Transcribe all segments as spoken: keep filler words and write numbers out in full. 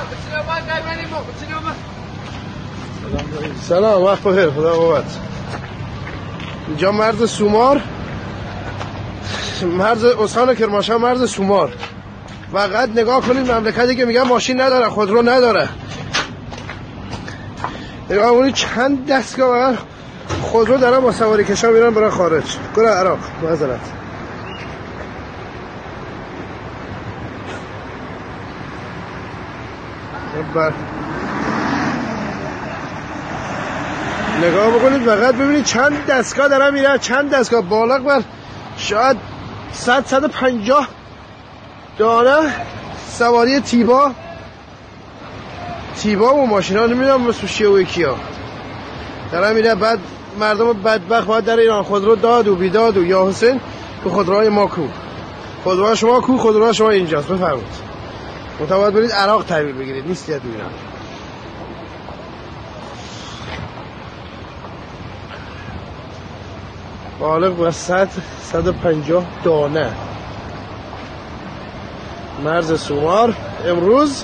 سلام، وقت بخیر، خدا قوت. اینجا مرز سومار، مرز استان کرمانشاه، مرز سومار. فقط نگاه کنید مملکتی که میگن ماشین نداره، خودرو نداره. نگاه کنید چند دستگاه واقعا خودرو دارن با سواری کشا میرن برای خارج. گره عراق معذرت. بر نگاه بکنید فقط ببینید چند دستگاه دارن میرن، چند دستگاه بالغ بر شاید صد صد و پنجاه دانه سواری تیبا تیبا و ماشین ها نمیدونم بس شیه و کیا دارن میره. بعد مردم بدبخت باید در ایران خودرو داد و بیداد و یا حسین به خودروهای ما کو، خودروهای شما کو، خودروهای شما اینجاست. بفرمایید متوجه برید عراق تحویل بگیرید، نیست یاد میبینم. بالغ بر صد صد و پنجاه دانه. مرز سومار امروز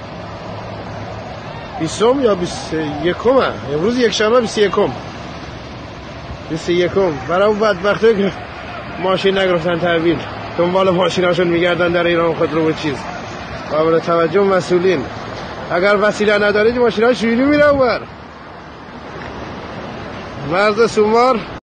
بیستم یا بیست یکم، امروز یک شنبه بیست یکم بیست یکم. برای اون بدبخته که ماشین نگرفتن تحویل دنبال ماشیناشون میگردن در ایران خودرو و چیز. قابل توجه مسئولین، اگر وسیله ندارید ماشینا شیری میره اونور. مرز سومار